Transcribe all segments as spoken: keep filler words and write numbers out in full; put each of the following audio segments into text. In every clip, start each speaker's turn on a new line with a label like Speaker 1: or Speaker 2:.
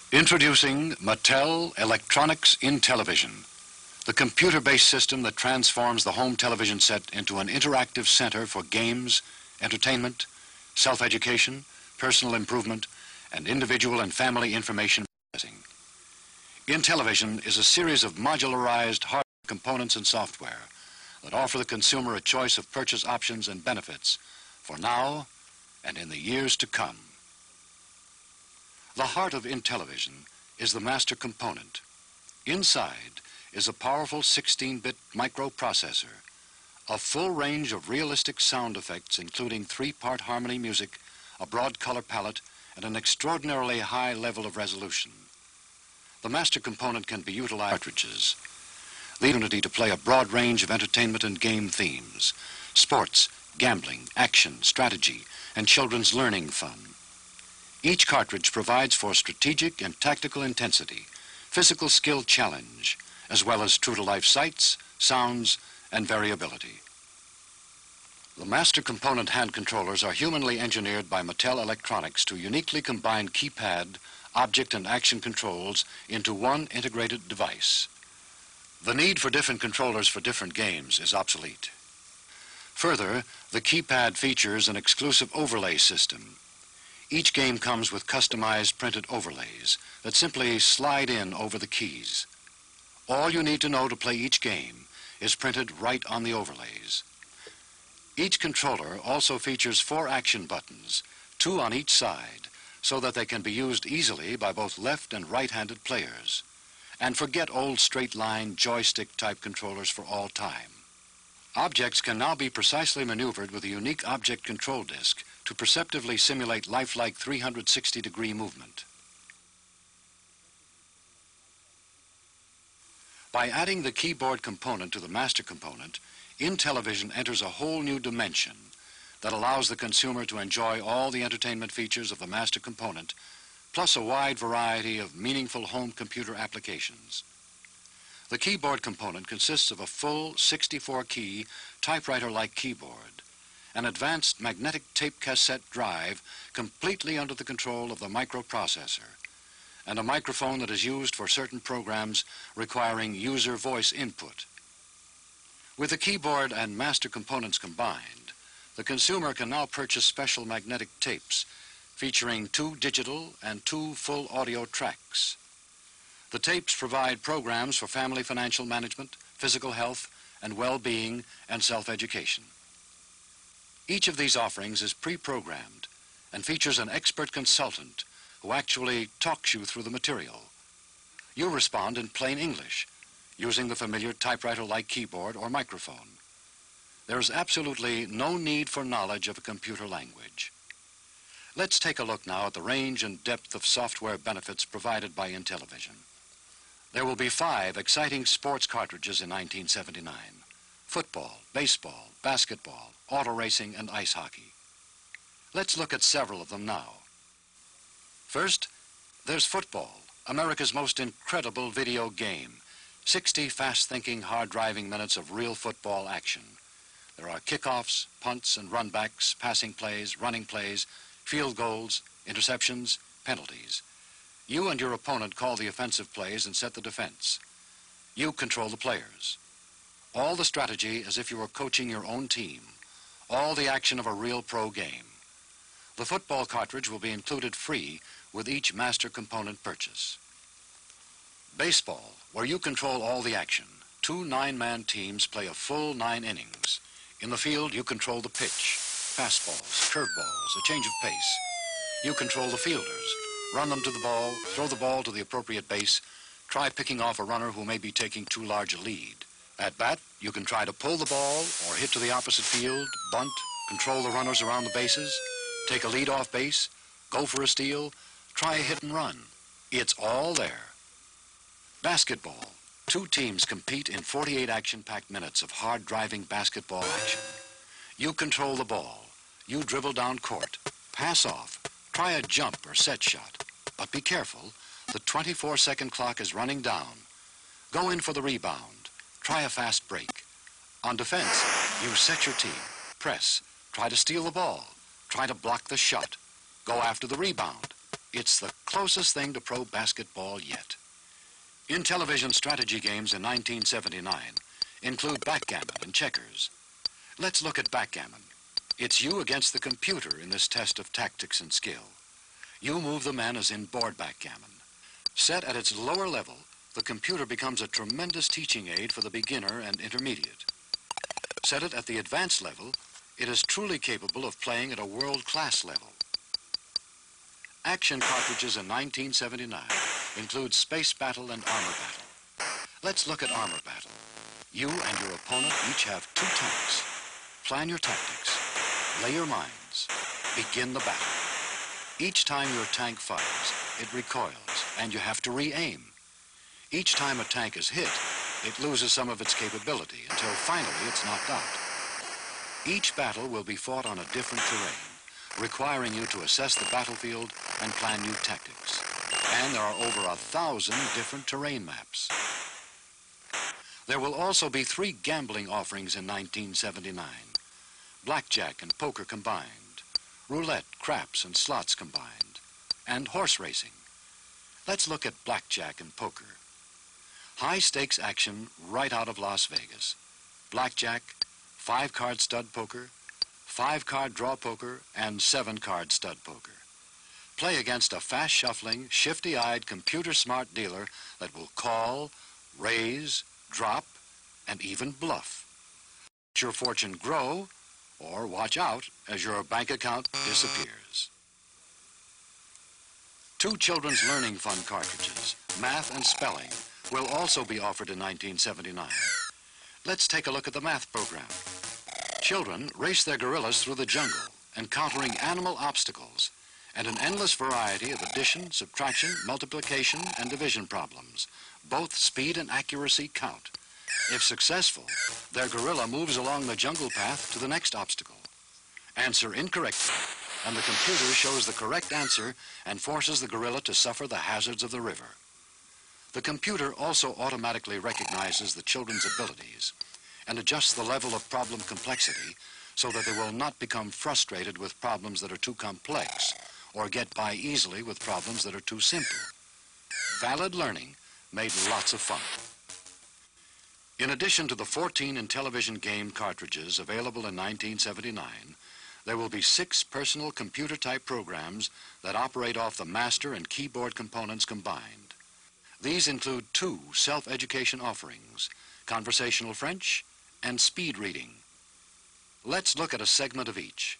Speaker 1: Introducing Mattel Electronics Intellivision, the computer-based system that transforms the home television set into an interactive center for games, entertainment, self-education, personal improvement, and individual and family information processing. Intellivision is a series of modularized hardware components and software that offer the consumer a choice of purchase options and benefits for now and in the years to come. The heart of Intellivision is the master component. Inside is a powerful sixteen-bit microprocessor, a full range of realistic sound effects including three-part harmony music, a broad color palette, and an extraordinarily high level of resolution. The master component can be utilized as cartridges, the opportunity to play a broad range of entertainment and game themes, sports, gambling, action, strategy, and children's learning fun. Each cartridge provides for strategic and tactical intensity, physical skill challenge, as well as true-to-life sights, sounds, and variability. The master component hand controllers are humanly engineered by Mattel Electronics to uniquely combine keypad, object, and action controls into one integrated device. The need for different controllers for different games is obsolete. Further, the keypad features an exclusive overlay system. Each game comes with customized printed overlays that simply slide in over the keys. All you need to know to play each game is printed right on the overlays. Each controller also features four action buttons, two on each side, so that they can be used easily by both left and right-handed players. And forget old straight-line joystick-type controllers for all time. Objects can now be precisely maneuvered with a unique object control disc to perceptively simulate lifelike three hundred sixty degree movement. By adding the keyboard component to the master component, Intellivision enters a whole new dimension that allows the consumer to enjoy all the entertainment features of the master component, plus a wide variety of meaningful home computer applications. The keyboard component consists of a full sixty-four key typewriter-like keyboard, an advanced magnetic tape cassette drive completely under the control of the microprocessor, and a microphone that is used for certain programs requiring user voice input. With the keyboard and master components combined, the consumer can now purchase special magnetic tapes featuring two digital and two full audio tracks. The tapes provide programs for family financial management, physical health, and well-being and self-education. Each of these offerings is pre-programmed and features an expert consultant who actually talks you through the material. You respond in plain English using the familiar typewriter-like keyboard or microphone. There is absolutely no need for knowledge of a computer language. Let's take a look now at the range and depth of software benefits provided by Intellivision. There will be five exciting sports cartridges in nineteen seventy-nine. Football, baseball, basketball, auto racing, and ice hockey. Let's look at several of them now. First, there's football, America's most incredible video game. sixty fast-thinking, hard-driving minutes of real football action. There are kickoffs, punts and runbacks, passing plays, running plays, field goals, interceptions, penalties. You and your opponent call the offensive plays and set the defense. You control the players. All the strategy as if you were coaching your own team. All the action of a real pro game. The football cartridge will be included free with each master component purchase. Baseball, where you control all the action. Two nine-man teams play a full nine innings. In the field, you control the pitch, fastballs, curveballs, a change of pace. You control the fielders. Run them to the ball, throw the ball to the appropriate base, try picking off a runner who may be taking too large a lead. At bat, you can try to pull the ball or hit to the opposite field, bunt, control the runners around the bases, take a lead off base, go for a steal, try a hit and run. It's all there. Basketball. Two teams compete in forty-eight action-packed minutes of hard-driving basketball action. You control the ball. You dribble down court, pass off, try a jump or set shot. But be careful, the twenty-four second clock is running down. Go in for the rebound. Try a fast break. On defense, you set your team, press, try to steal the ball, try to block the shot, go after the rebound, It's the closest thing to pro basketball yet. Intellivision strategy games in nineteen seventy-nine include backgammon and checkers. Let's look at backgammon. It's you against the computer in this test of tactics and skill. You move the men as in board backgammon. Set at its lower level, the computer becomes a tremendous teaching aid for the beginner and intermediate. Set it at the advanced level, it is truly capable of playing at a world-class level. Action cartridges in nineteen seventy-nine include Space Battle and Armor Battle. Let's look at Armor Battle. You and your opponent each have two tanks. Plan your tactics. Lay your mines. Begin the battle. Each time your tank fires, it recoils, and you have to re-aim. Each time a tank is hit, it loses some of its capability until finally it's knocked out. Each battle will be fought on a different terrain, requiring you to assess the battlefield and plan new tactics. And there are over a thousand different terrain maps. There will also be three gambling offerings in nineteen seventy-nine. Blackjack and poker combined, roulette, craps, and slots combined, and horse racing. Let's look at blackjack and poker. High-stakes action right out of Las Vegas. Blackjack, five-card stud poker, five-card draw poker, and seven-card stud poker. Play against a fast-shuffling, shifty-eyed, computer-smart dealer that will call, raise, drop, and even bluff. Let your fortune grow, or watch out as your bank account disappears. Two children's learning fund cartridges, math and spelling, will also be offered in nineteen seventy-nine. Let's take a look at the math program. Children race their gorillas through the jungle, encountering animal obstacles and an endless variety of addition, subtraction, multiplication, and division problems. Both speed and accuracy count. If successful, their gorilla moves along the jungle path to the next obstacle. Answer incorrectly, and the computer shows the correct answer and forces the gorilla to suffer the hazards of the river. The computer also automatically recognizes the children's abilities and adjusts the level of problem complexity so that they will not become frustrated with problems that are too complex or get by easily with problems that are too simple. Valid learning made lots of fun. In addition to the fourteen Intellivision game cartridges available in nineteen seventy-nine, there will be six personal computer-type programs that operate off the master and keyboard components combined. These include two self-education offerings, conversational French and speed reading. Let's look at a segment of each.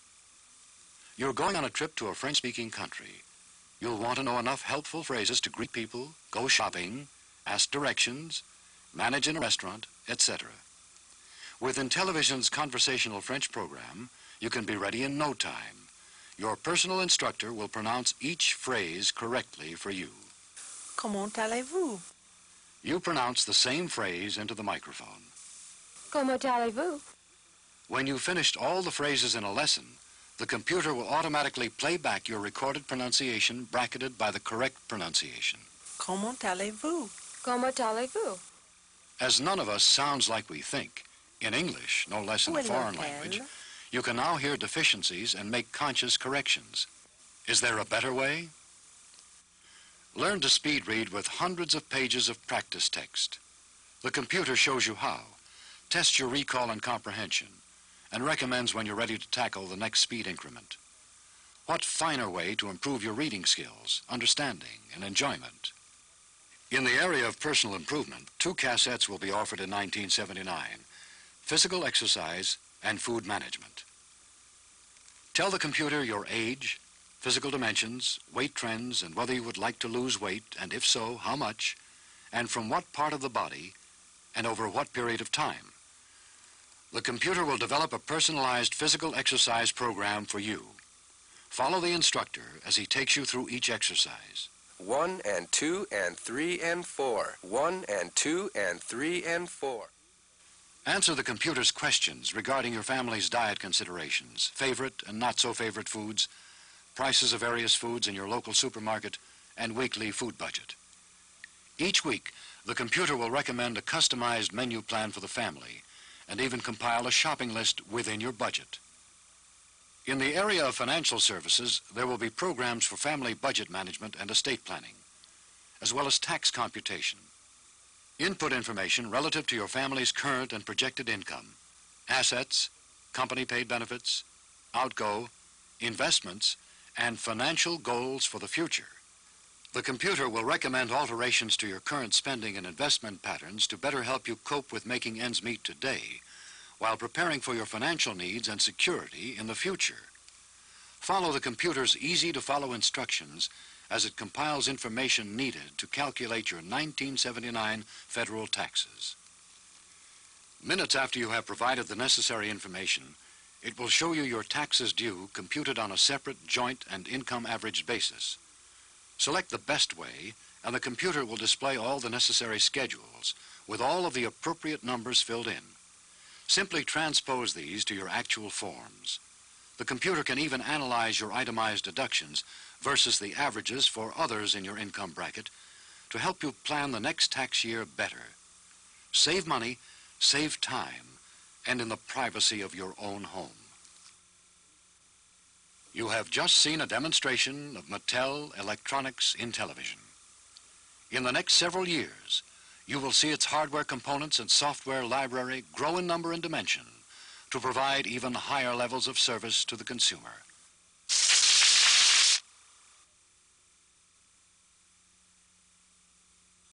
Speaker 1: You're going on a trip to a French-speaking country. You'll want to know enough helpful phrases to greet people, go shopping, ask directions, manage in a restaurant, et cetera. With Intellivision's conversational French program, you can be ready in no time. Your personal instructor will pronounce each phrase correctly for you.
Speaker 2: Comment allez-vous?
Speaker 1: You pronounce the same phrase into the microphone.
Speaker 2: Comment allez-vous?
Speaker 1: When you've finished all the phrases in a lesson, the computer will automatically play back your recorded pronunciation bracketed by the correct pronunciation.
Speaker 2: Comment allez-vous?
Speaker 3: Comment allez-vous?
Speaker 1: As none of us sounds like we think, in English, no less in a
Speaker 2: Où est
Speaker 1: foreign
Speaker 2: l'hôtel?
Speaker 1: language, you can now hear deficiencies and make conscious corrections. Is there a better way? Learn to speed read with hundreds of pages of practice text. The computer shows you how, tests your recall and comprehension, and recommends when you're ready to tackle the next speed increment. What finer way to improve your reading skills, understanding, and enjoyment? In the area of personal improvement, two cassettes will be offered in nineteen seventy-nine, physical exercise and food management. Tell the computer your age, physical dimensions, weight trends, and whether you would like to lose weight, and if so, how much, and from what part of the body, and over what period of time. The computer will develop a personalized physical exercise program for you. Follow the instructor as he takes you through each exercise.
Speaker 4: One and two and three and four. One and two and three and four.
Speaker 1: Answer the computer's questions regarding your family's diet considerations, favorite and not so favorite foods, prices of various foods in your local supermarket, and weekly food budget. Each week, the computer will recommend a customized menu plan for the family and even compile a shopping list within your budget. In the area of financial services, there will be programs for family budget management and estate planning, as well as tax computation. Input information relative to your family's current and projected income, assets, company-paid benefits, outgo, investments, and financial goals for the future. The computer will recommend alterations to your current spending and investment patterns to better help you cope with making ends meet today, while preparing for your financial needs and security in the future. Follow the computer's easy-to-follow instructions as it compiles information needed to calculate your nineteen seventy-nine federal taxes. Minutes after you have provided the necessary information, it will show you your taxes due computed on a separate joint and income averaged basis. Select the best way, and the computer will display all the necessary schedules with all of the appropriate numbers filled in. Simply transpose these to your actual forms. The computer can even analyze your itemized deductions versus the averages for others in your income bracket to help you plan the next tax year better. Save money, save time, and in the privacy of your own home. You have just seen a demonstration of Mattel Electronics Intellivision. In the next several years, you will see its hardware components and software library grow in number and dimension to provide even higher levels of service to the consumer.